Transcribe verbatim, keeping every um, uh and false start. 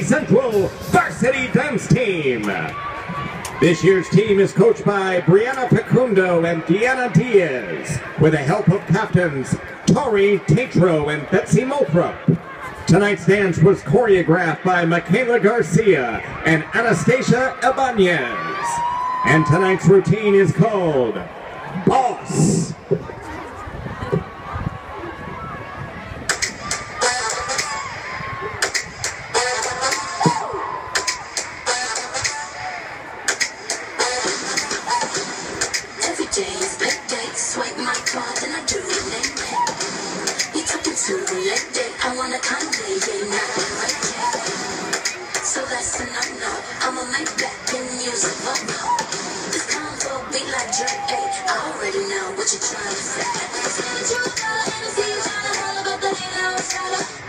Central Varsity Dance Team. This year's team is coached by Brianna Facundo and Deanna Diaz, with the help of captains Tori Tatro and Betsy Mothrop. Tonight's dance was choreographed by Michaela Garcia and Anastasia Ibanez. And tonight's routine is called Boss. Every day is big day, swipe my card and I do it like that. You talking to the late day, I wanna Kanye, yeah, not the right day. So that's a no-no, I'ma make back in music, oh no. This convo beat like Drake, ay, I already know what you're trying to say. I said that you were calling and I see you trying to holler, but that ain't how it's